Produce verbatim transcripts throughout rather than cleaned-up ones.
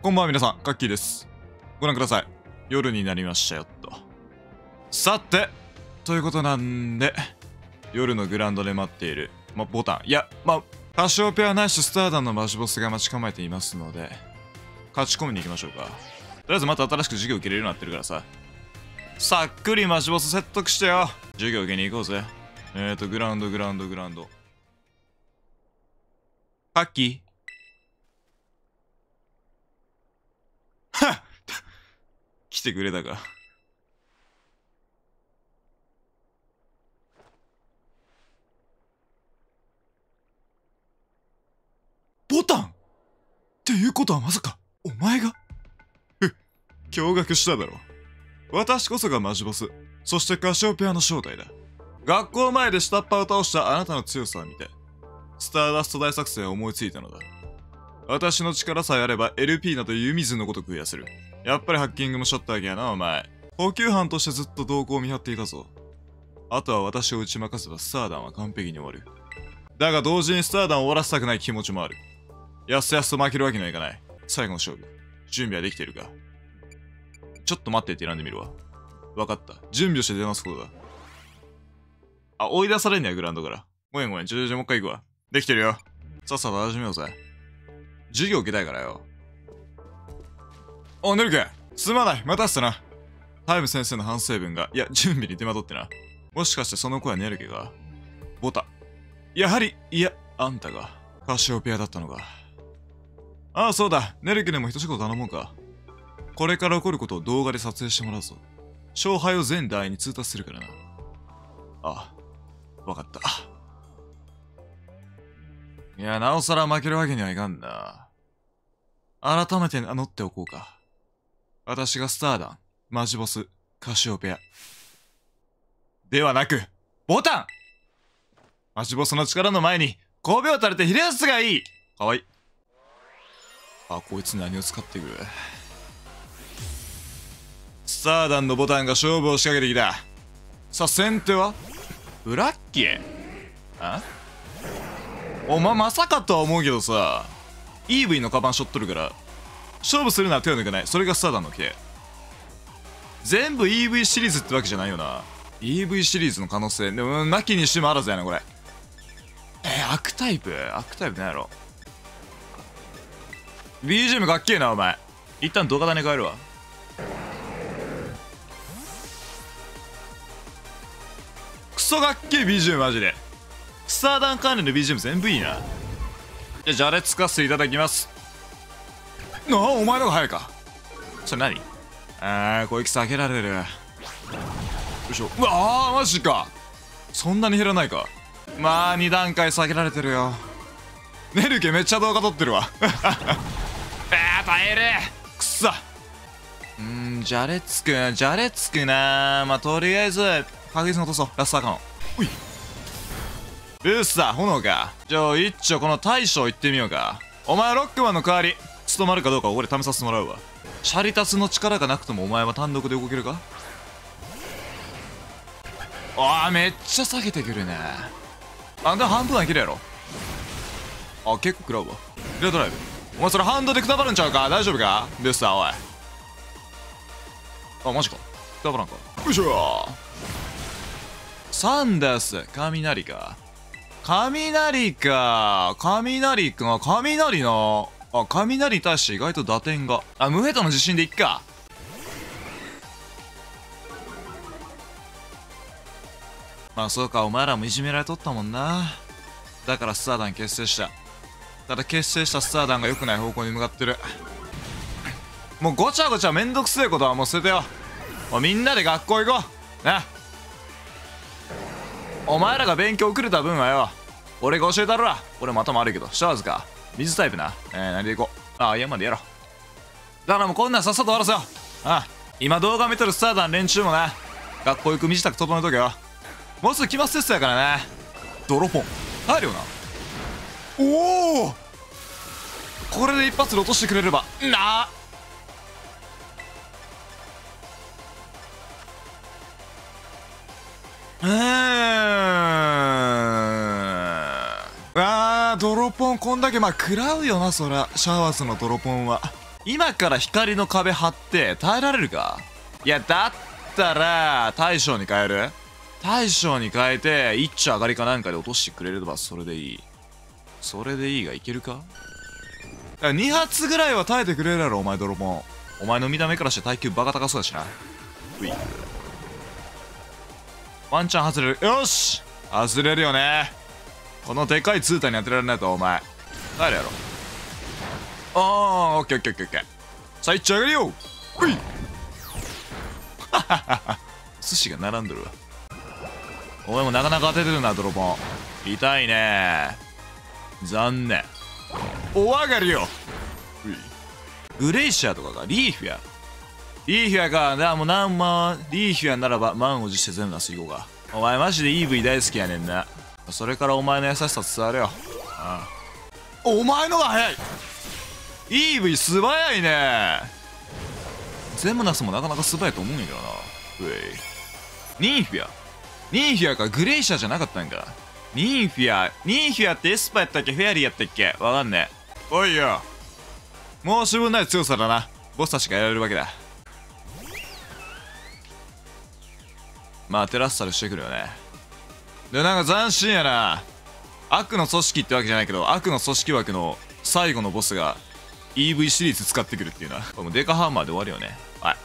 こんばんは皆さん、カッキーです。ご覧ください。夜になりましたよっと。さて、ということなんで、夜のグラウンドで待っている、ま、ボタン。いや、ま、カシオペアないしスターダンのマジボスが待ち構えていますので、勝ち込みに行きましょうか。とりあえずまた新しく授業受けれるようになってるからさ。さっくりマジボス説得してよ。授業受けに行こうぜ。えーと、グラウンド、グラウンド、グラウンド。カッキーはっ来てくれたか。ボタンっていうことはまさか、お前がふっ、驚愕しただろ。私こそがマジボス、そしてカシオペアの正体だ。学校前で下っ端を倒したあなたの強さを見て、スターダスト大作戦を思いついたのだ。私の力さえあれば エルピー など湯水のごとく増やせる。やっぱりハッキングもしょったわけやな、お前。補給班としてずっと動向を見張っていたぞ。あとは私を打ち負かせばスターダンは完璧に終わる。だが同時にスターダンを終わらせたくない気持ちもある。やすやすと負けるわけにはいかない。最後の勝負。準備はできているか？ちょっと待ってって選んでみるわ。わかった。準備をして出ますことだ。あ、追い出されんねや、グラウンドから。ごめんごめん、ちょちょちょ、もう一回行くわ。できてるよ。さっさと始めようぜ。授業受けたいからよ。お、ネルケ、すまない、待たせたな。タイム先生の反省文が、いや、準備に手間取ってな。もしかしてその子はネルケがボタ。やはり、いや、あんたがカシオペアだったのか。ああ、そうだ、ネルケでも一仕事頼もうか。これから起こることを動画で撮影してもらうぞ。勝敗を全台に通達するからな。ああ、わかった。いや、なおさら負けるわけにはいかんな。改めて名乗っておこうか。私がスターダン、マジボス、カシオペア。ではなく、ボタン！マジボスの力の前に、ごびょう垂れてひれ伏すがいい！かわいい。あ、こいつ何を使ってくる。スターダンのボタンが勝負を仕掛けてきた。さあ、先手はブラッキー。あお前まさかとは思うけどさ、イーブイ のカバンしょっとるから、勝負するなら手を抜かない。それがスターダンの規定。全部 イーブイ シリーズってわけじゃないよな。イーブイ シリーズの可能性、でも、なきにしてもあらずやな、これ。えー、悪タイプ悪タイプなんやろ。ビージーエム かっけえな、お前。一旦動画だね変えるわ。クソかっけえ ビージーエム マジで。スターダン関連の ビージーエム 全部いいな。じゃ、じゃれつかせていただきます。なあ、お前のが早いか。それ何？あー、攻撃避けられる。よいしょ。うわあ、マジか。そんなに減らないか。まあ、に段階避けられてるよ。ネルケめっちゃ動画撮ってるわ。あー、耐える。くっさ。うーん、じゃれつく、じゃれつくな。まあ、とりあえず、確実に落とそう。ラストアカノン。うい。ルースだ、炎か。じゃあ、一丁この大将行ってみようか。お前ロックマンの代わり、務まるかどうかここで試させてもらうわ。シャリタスの力がなくともお前は単独で動けるか？ああ、めっちゃ下げてくるね。あんた半分はいけるやろ。あ、結構食らうわ。レアドライブ。お前それハンドでくたばるんちゃうか？大丈夫か？ルースだ、おい。あ、マジか。くたばらんか。よいしょ。サンダース、雷か。雷か。雷か。雷な。あ、雷に対して意外と打点が。あ、無ヘタの自信でいっか。まあそうか、お前らもいじめられとったもんな。だからスターダン結成した。ただ結成したスターダンが良くない方向に向かってる。もうごちゃごちゃめんどくせえことはもう捨ててよ。もうみんなで学校行こう。な。お前らが勉強遅れた分はよ、俺が教えたるわ。俺も頭悪いけど、シャワーズか。水タイプな。えー、何でいこう。ああ、山でやろう。だからもうこんなんさっさと終わらせよう。ああ、今動画見てるスターダン連中もな、学校行く身支度整えとけよ。もうすぐ期末テストやからな。ドロポン。入るよな。おお、これで一発で落としてくれればなあ。うーん、あー、ドロポンこんだけまあ食らうよな、そら。シャワーズのドロポンは今から光の壁張って耐えられるか？いや、だったら、大将に変える？大将に変えて、一丁上がりかなんかで落としてくれればそれでいい。それでいいがいけるか？に発ぐらいは耐えてくれるやろ、お前泥棒。お前の見た目からして耐久バカ高そうだしな。うい。ワンチャン外れる。よし！外れるよね。このでかいツータに当てられないと、お前。耐えるやろ。あー、オッケーオッケーオッケーオッケー。さあ、一丁上がりよ！うい！はははは。寿司が並んどるわ。お前もなかなか当ててるな、泥棒。痛いね。残念。お上がりよ。グレイシャーとかがリーフや。リーフやか。だもうなんまリーフやならば満を持して全部出すいこうか。お前マジで イーブイ 大好きやねんな。それからお前の優しさ伝わるよ。ああ、お前のが早い。 イーブイ 素早いね。全部出すもなかなか素早いと思うんやけどな。うい。ニーフや。ニーフやか。グレイシャーじゃなかったんか。ニーフィア、ニーフィアってエスパやったっけ？フェアリーやったっけ？わかんねえ。おいよ。申し分ない強さだな。ボスたちがやられるわけだ。まあ、テラッサルしてくるよね。で、なんか斬新やな。悪の組織ってわけじゃないけど、悪の組織枠の最後のボスが イーブイ シリーズ使ってくるっていうな。これもデカハンマーで終わるよね。はい。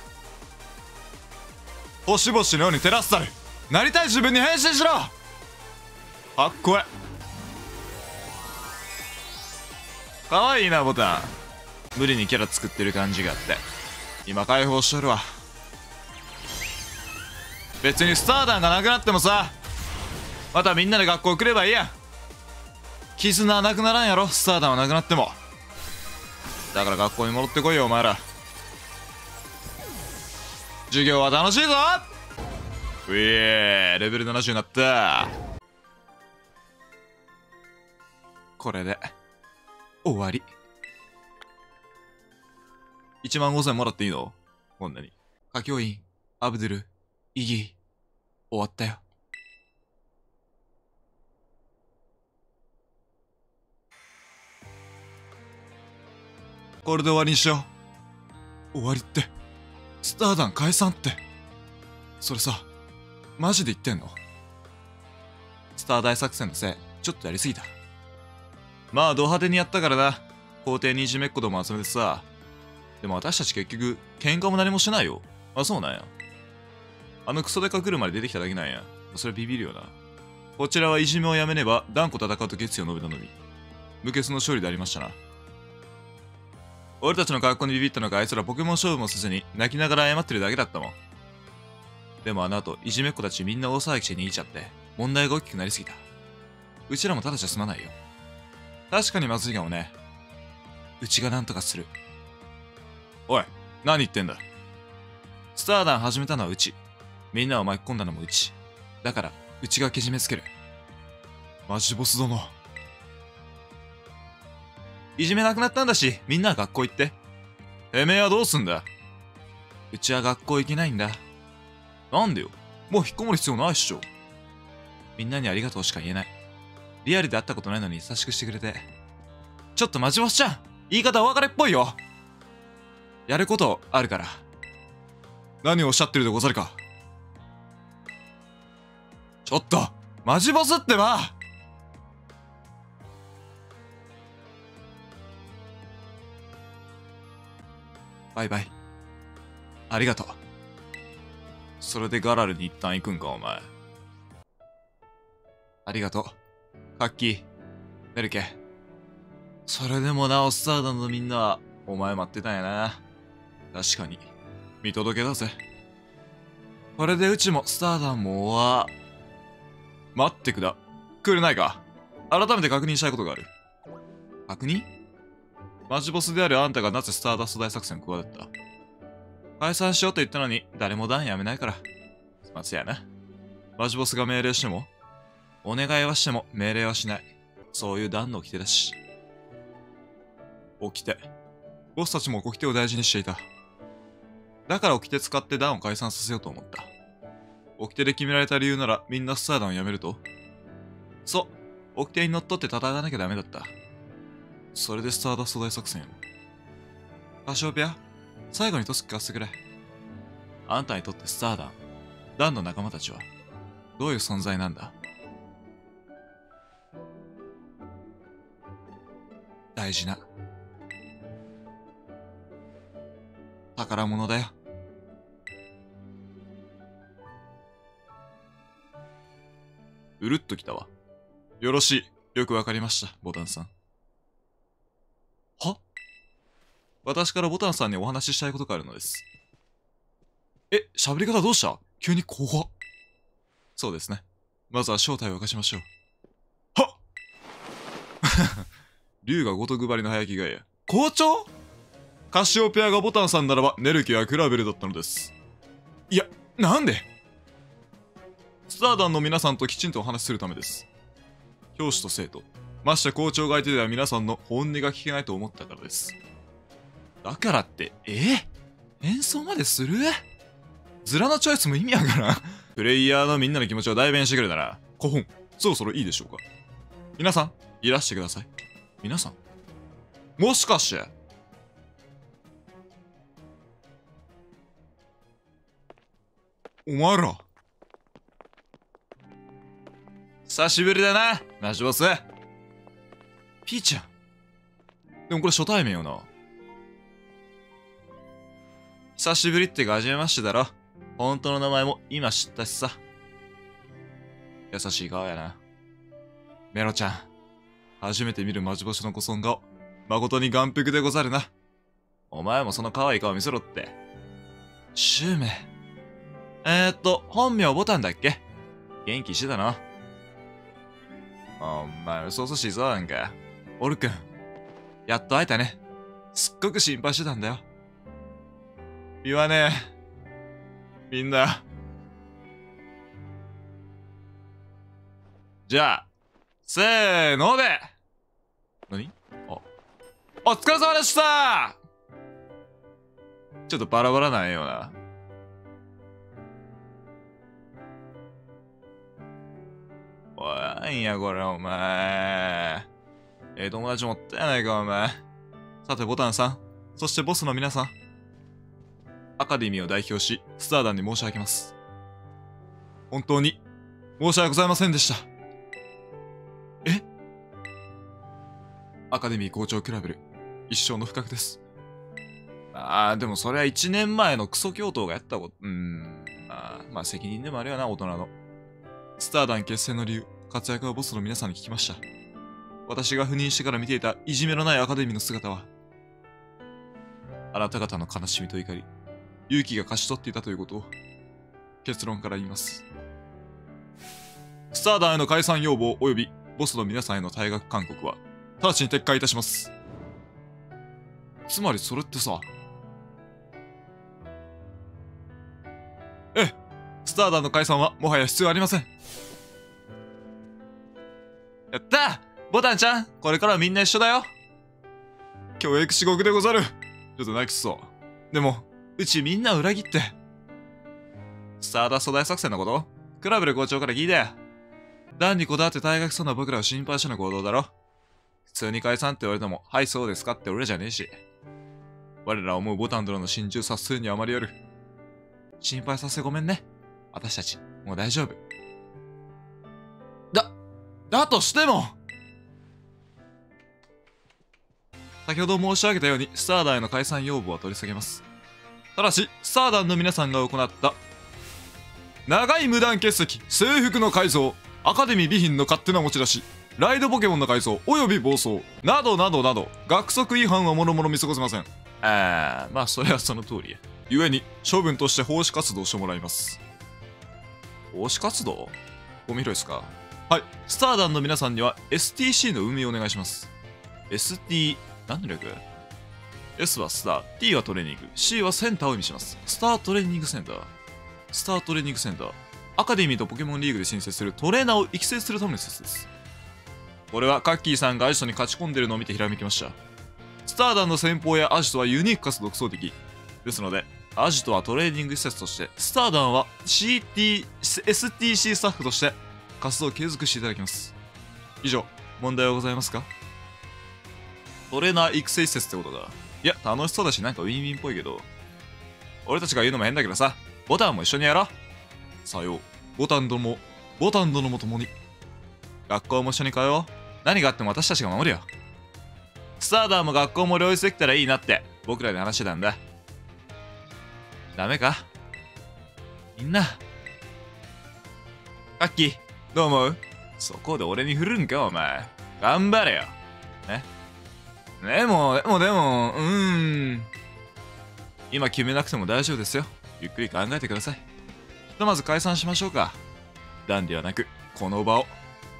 星々のようにテラッサル。なりたい自分に変身しろ！かっこええ。かわいいなボタン。無理にキャラ作ってる感じがあって今解放しとるわ。別にスターダンがなくなってもさ、またみんなで学校来ればいいやん。絆はなくならんやろ、スターダンはなくなっても。だから学校に戻ってこいよお前ら。授業は楽しいぞ。うえー、レベルななじゅうになった。これで終わり。いちまんごせんもらっていいの？こんなに。歌教員、アブドゥル、イギー、終わったよ。これで終わりにしよう。終わりって、スターダン解散って。それさ、マジで言ってんの？スター大作戦のせい、ちょっとやりすぎた。まあ、ド派手にやったからな。校庭にいじめっ子ども集めてさ。でも私たち結局、喧嘩も何もしないよ。あ、そうなんや。あのクソデカ車で出てきただけなんや。それビビるよな。こちらはいじめをやめねば断固戦うと決意を述べたのみ。無血の勝利でありましたな。俺たちの格好にビビったのか、あいつらポケモン勝負もせずに泣きながら謝ってるだけだったもん。でもあの後、いじめっ子たちみんな大騒ぎして逃げちゃって、問題が大きくなりすぎた。うちらもただじゃ済まないよ。確かにまずいかもね。うちがなんとかする。おい、何言ってんだ。スターダン始めたのはうち。みんなを巻き込んだのもうち。だから、うちがけじめつける。マジボス殿。いじめなくなったんだし、みんなは学校行って。てめえはどうすんだ？うちは学校行けないんだ。なんでよ。もう引っこもる必要ないっしょ。みんなにありがとうしか言えない。リアルで会ったことないのに優しくしてくれて。ちょっとマジボスちゃん、言い方お別れっぽいよ。やることあるから。何をおっしゃってるでござるか。ちょっとマジボスってば。バイバイ。ありがとう。それでガラルに一旦行くんかお前。ありがとうカッキー、メルケ。それでもなおスターダンのみんなはお前待ってたんやな。確かに見届けだぜ。これでうちもスターダンもは待ってくだくれないか。改めて確認したいことがある。確認？マジボスであるあんたがなぜスターダスト大作戦を企てた？解散しようと言ったのに誰もダンやめないから。松やな。マジボスが命令してもお願いはしても命令はしない。そういうダンの掟だし。掟。ボスたちも掟を大事にしていた。だから掟使ってダンを解散させようと思った。掟で決められた理由ならみんなスターダンをやめると？そう、掟にのっとって戦わなきゃダメだった。それでスターダスト大作戦を。 カシオペア、最後にトス聞かせてくれ。あんたにとってスターダン、ダンの仲間たちは、どういう存在なんだ？大事な、宝物だよ。うるっときたわ。よろしい。よくわかりました、ボタンさん。は？私からボタンさんにお話ししたいことがあるのです。え、喋り方どうした？急に怖っ。そうですね。まずは正体を明かしましょう。はっ竜が如くばりの早着替えや。校長？カシオペアがボタンさんならば、ネルケやクラベルだったのです。いや、なんで？スターダンの皆さんときちんとお話しするためです。教師と生徒、まして校長が相手では皆さんの本音が聞けないと思ったからです。だからって、えー、演奏までする？ズラのチョイスも意味わからん。プレイヤーのみんなの気持ちを代弁してくれたら、古本、そろそろいいでしょうか。皆さん、いらしてください。皆さん？もしかして、お前ら。久しぶりだな、ナシボス。ピーちゃん。でもこれ初対面よな。久しぶりってか初めましてだろ。本当の名前も今知ったしさ。優しい顔やな。メロちゃん。初めて見るマジボシのご尊顔。誠に眼福でござるな。お前もその可愛い顔見せろって。シュウメ。えー、っと、本名ボタンだっけ？元気してたの？お前、嘘々しいぞ、なんか。オルくん。やっと会えたね。すっごく心配してたんだよ。言わねえ。みんな。じゃあ、せーので。何？あ、お疲れ様でした。ちょっとバラバラなんよな。おい、なんやこれ、お前。ええ友達持ったやないか、お前。さて、ボタンさん、そしてボスの皆さん。アカデミーを代表し、スターダンに申し上げます。本当に、申し訳ございませんでした。え？アカデミー校長クラベル、一生の不覚です。ああ、でもそれはいちねんまえのクソ教頭がやったこと、うーん、まあ、まあ責任でもあるよな、大人の。スターダン結成の理由、活躍はボスの皆さんに聞きました。私が赴任してから見ていたいじめのないアカデミーの姿は、あなた方の悲しみと怒り、勇気が勝ち取っていたということを、結論から言います。スターダンへの解散要望及びボスの皆さんへの退学勧告は、直ちに撤回いたします。つまりそれってさ、ええ、スターダンの解散はもはや必要ありません。やったー！ボタンちゃん、これからはみんな一緒だよ。教育至極でござる。ちょっと泣きそう。でも、うちみんな裏切って。スターダスト大作戦のこと？クラブル校長から聞いて。ダンにこだわって退学しそうな僕らを心配しての行動だろ。普通に解散って言われても、はいそうですかって俺らじゃねえし。我ら思うボタン殿の心中察するにあまりよる。心配させてごめんね。私たち、もう大丈夫。だ、だとしても先ほど申し上げたように、スターダンへの解散要望は取り下げます。ただし、スターダンの皆さんが行った、長い無断欠席、制服の改造、アカデミー備品の勝手な持ち出し、ライドポケモンの改造、および暴走、などなどなど、学則違反はもろもろ見過ごせません。あー、まあそれはその通りや。ゆえに、処分として奉仕活動をしてもらいます。奉仕活動？ゴミ拾いですか？はい、スターダンの皆さんには エスティーシー の運営をお願いします。エスティー、何の略？ S はスター、T はトレーニング、C はセンターを意味します。スタートレーニングセンター。スタートレーニングセンター。アカデミーとポケモンリーグで申請するトレーナーを育成するための施設です。これはカッキーさんがアジトに勝ち込んでるのを見てひらめきました。スターダンの先方やアジトはユニークかつ独創的。ですので、アジトはトレーニング施設として、スターダンは シーティー、エスティーシー スタッフとして活動を継続していただきます。以上、問題はございますか？トレーナー育成施設ってことだ。 いや、楽しそうだし、なんかウィンウィンっぽいけど。俺たちが言うのも変だけどさ、ボタンも一緒にやろう。さよう。ボタン殿も、ボタン殿も共に。学校も一緒に通おう。何があっても私たちが守るよ。スターダーも学校も両立できたらいいなって、僕らで話してたんだ。ダメかみんな。カッキー、どう思う？そこで俺に振るんか、お前。頑張れよ。ね。でも、でも、でも、うーん。今決めなくても大丈夫ですよ。ゆっくり考えてください。ひとまず解散しましょうか。ダンではなく、この場を。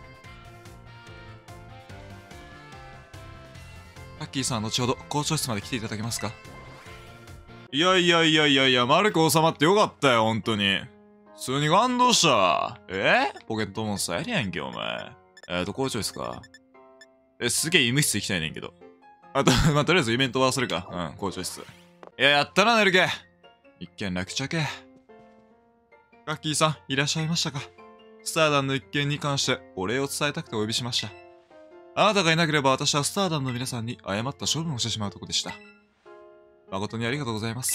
カッキーさん、後ほど校長室まで来ていただけますか？いやいやいやいやいや、丸く収まってよかったよ、ほんとに。普通に感動したわ。えポケットモンスターやりやんけ、お前。えーと、校長室か。え、すげえ医務室行きたいねんけど。あと、まあ、とりあえずイベントはするか。うん、校長室。いや、やったな、ネルケ。一件落着。カッキーさん、いらっしゃいましたか。スターダンの一件に関してお礼を伝えたくてお呼びしました。あなたがいなければ私はスターダンの皆さんに誤った処分をしてしまうとこでした。誠にありがとうございます。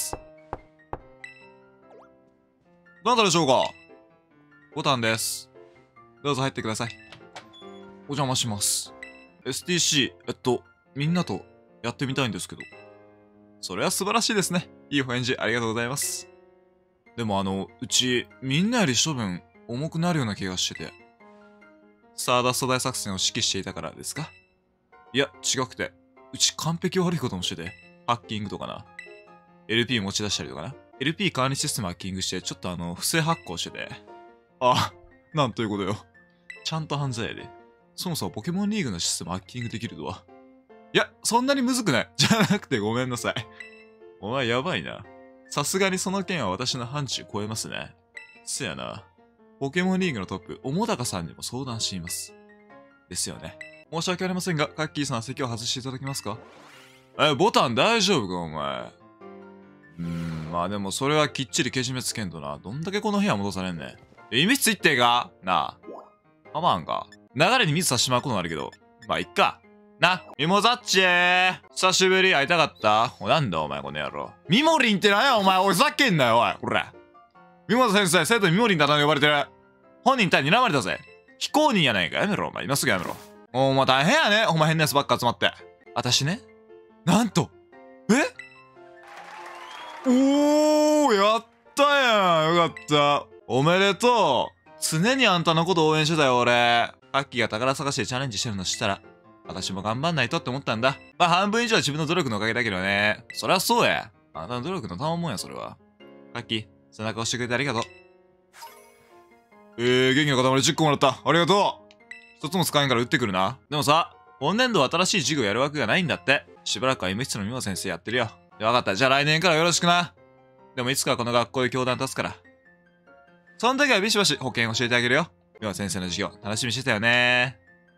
どなたでしょうか？ボタンです。どうぞ入ってください。お邪魔します。エスティーシー、えっと、みんなとやってみたいんですけど。それは素晴らしいですね。いいお返事ありがとうございます。でもあの、うち、みんなより処分重くなるような気がしてて。スターダスト大作戦を指揮していたからですか？いや、違くて、うち完璧悪いこともしてて、ハッキングとかな。エルピー 持ち出したりとかな。エルピー 管理システムハッキングして、ちょっとあの、不正発行してて。あ、なんということよ。ちゃんと犯罪やで。そもそもポケモンリーグのシステムハッキングできるとは。いや、そんなにむずくない。じゃなくてごめんなさい。お前やばいな。さすがにその件は私の範疇超えますね。そやな。ポケモンリーグのトップ、桃高さんにも相談しています。ですよね。申し訳ありませんが、カッキーさん席を外していただけますか？え、ボタン大丈夫かお前。うーん、まあでもそれはきっちりけじめつけんとな。どんだけこの部屋戻されんねん。え、意味ついってかなあ。まあんか。流れに水さしてまうことになるけど。まあ、いっか。な、ミモザッチー。久しぶり会いたかった？お、なんだお前この野郎。ミモリンってなんやお前。おい、ふざけんなよおい。ほら。ミモザ先生、生徒にミモリンだな呼ばれてる。本人対睨まれたぜ。非公認やないか。やめろお前。今すぐやめろ。お前大変やね。お前変なやつばっか集まって。私ね。なんと。えおー、やったやん。よかった。おめでとう。常にあんたのこと応援してたよ、俺。カッキーが宝探しでチャレンジしてるの知ったら、私も頑張んないとって思ったんだ。まあ半分以上は自分の努力のおかげだけどね。そりゃそうや。あなたの努力の賜物や、それは。カッキー、背中押してくれてありがとう。えー、元気の塊じゅっこもらった。ありがとう。一つも使えんから打ってくるな。でもさ、今年度は新しい授業やる枠がないんだって。しばらくは医務室の美穂先生やってるよ。わかった。じゃあ来年からよろしくな。でもいつかはこの学校で教壇立つから。その時はビシバシ保険教えてあげるよ。美穂先生の授業、楽しみにしてたよね。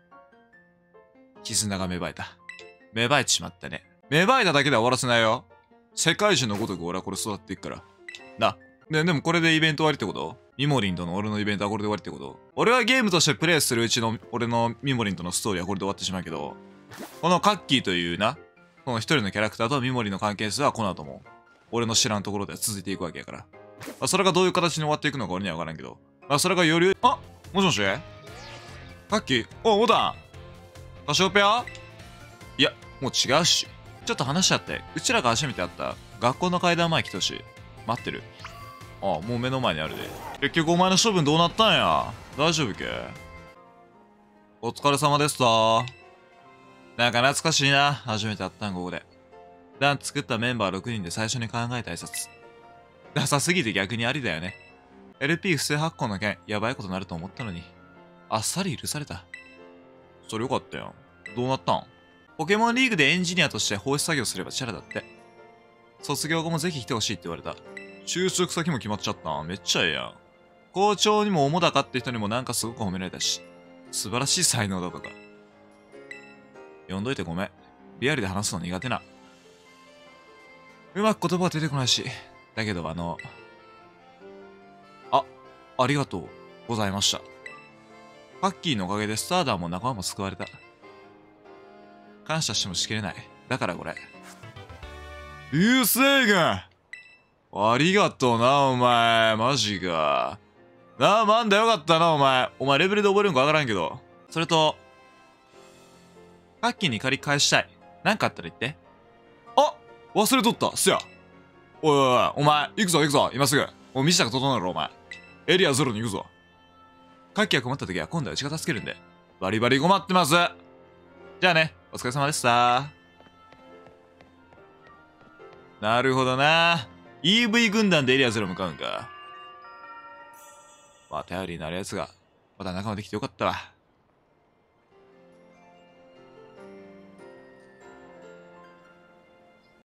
絆が芽生えた。芽生えてしまったね。芽生えただけでは終わらせないよ。世界中のごとく俺はこれ育っていくから。な。で、でもこれでイベント終わりってこと？ミモリンとの俺のイベントはこれで終わりってこと？俺はゲームとしてプレイするうちの俺のミモリンとのストーリーはこれで終わってしまうけど、このカッキーというな、この一人のキャラクターとミモリンの関係性はこの後も俺の知らんところで続いていくわけやから。まあ、それがどういう形に終わっていくのか俺には分からんけど、まあ、それがより、あ、もしもしカッキー、お、ボタンカシオペア？いや、もう違うし。ちょっと話し合って、うちらが初めて会った学校の階段前来てほしい。待ってる。ああ、もう目の前にあるで。結局お前の処分どうなったんや。大丈夫け？お疲れ様でした。なんか懐かしいな。初めて会ったんここで。ダン作ったメンバーろくにんで最初に考えた挨拶。ダサすぎて逆にありだよね。エルピー 不正発行の件、やばいことになると思ったのに。あっさり許された。それよかったよ。どうなったん？ポケモンリーグでエンジニアとして放出作業すればチャラだって。卒業後もぜひ来てほしいって言われた。就職先も決まっちゃったん。めっちゃええやん。校長にも主だかって人にもなんかすごく褒められたし、素晴らしい才能だとか。呼んどいてごめん。リアルで話すの苦手な。うまく言葉が出てこないし。だけどあの、あ、ありがとうございました。ハッキーのおかげでスターダーも仲間も救われた。感謝してもしきれない。だからこれ。 流星群ありがとうな、お前。マジか。なあ、マンダよかったな、お前。お前レベルで覚えるんかわからんけど。それと、カッキーに借り返したい。なんかあったら言って。あ忘れとった。すや。おいおいおい、お前、行くぞ行くぞ、今すぐ。もう道が整うろ、お前。エリアゼロに行くぞ。カッキーが困った時は今度はうちが助けるんで。バリバリ困ってます。じゃあね、お疲れ様でした。なるほどな。イーブイ 軍団でエリアゼロ向かうんか。まあ、頼りになるやつが、また仲間できてよかったわ。